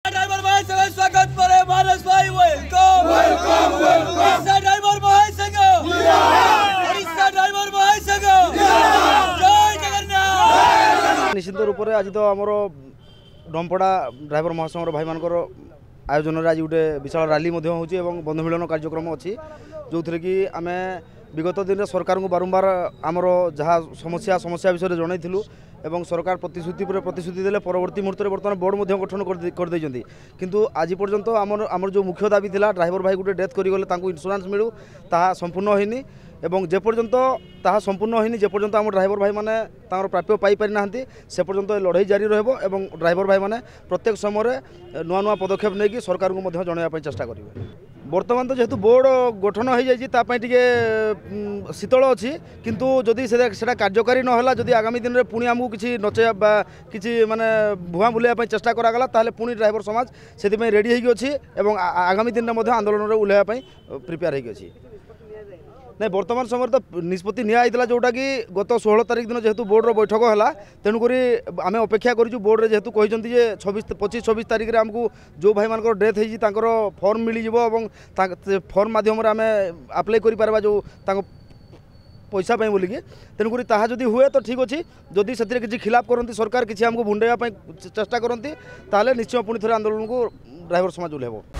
Driver भाई संग स्वागत करे मानस भाई वेलकम वेलकम वेलकम ड्राइवर भाई संग ओडिशा ड्राइवर भाई संग जय जगन्नाथ। निश्चित रूप से आज तो आमर डमपड़ा ड्राइवर महासंघर भाई मानकर आयोजन आज गोटे विशाल रैली होची बंधु मिलन कार्यक्रम अच्छी जो थी कि आम विगत दिन सरकार को बारंबार आमर जहाँ समस्या विषय जनईलु एवं सरकार प्रतिश्रुति देले परवर्ती मुहूर्त में बर्तमान बोर्ड गठन कर देइछन्ती किंतु आज पर्यंत आमर जो मुख्य दाबी थिला ड्राइवर भाई गोटे डेथ करिगले तांको इंश्योरेंस मिलू ताहा संपूर्ण होइनी एवं जे पर्यंत ताहा संपूर्ण होइनी जे पर्यंत आम ड्राइवर भाई माने तांकर प्राप्य पाई पारि नाहंती से पर्यंत लड़ाई जारी रहबो एवं ड्राइवर भाई माने प्रत्येक समय नुआ नुआ पदक्षेप नहीं सरकार को मध्य जनइबा चेष्टा करेंगे। बर्तमान तो जेहेतु बोर्ड गठन हो जाए शीतल अच्छी किंतु जदि से कार्यकारी नहला जदि आगामी दिन में पुणी आमको किसी नचेबा किसी माने भुआ बुलाइबा चेष्टा करागला ताले पुणी ड्राइवर समाज से रेडी होगी और आगामी दिन में आंदोलन में उल्लेखा प्रिपेयर होगी। नहीं बर्तमान समय तो निष्पत्ति निया जोटा कि गत 16 तारिख दिन जेहेतु बोर्डर बैठक है तेणुक आम अपेक्षा करूँ बोर्ड में जेहेतु कहते 25-26 तारिख में आमको जो भाई मान डेथ होती फर्म मिल फर्म मध्यम आम आप्लाय कर जो पैसा बोलिकी तेणुक जदि हुए तो ठीक अच्छे जदि से किसी खिलाफ करती सरकार किसी आमको भुंडेवा चेष्टा करती निश्चय पुणी थे आंदोलन को ड्राइवर समाज उल्लेख।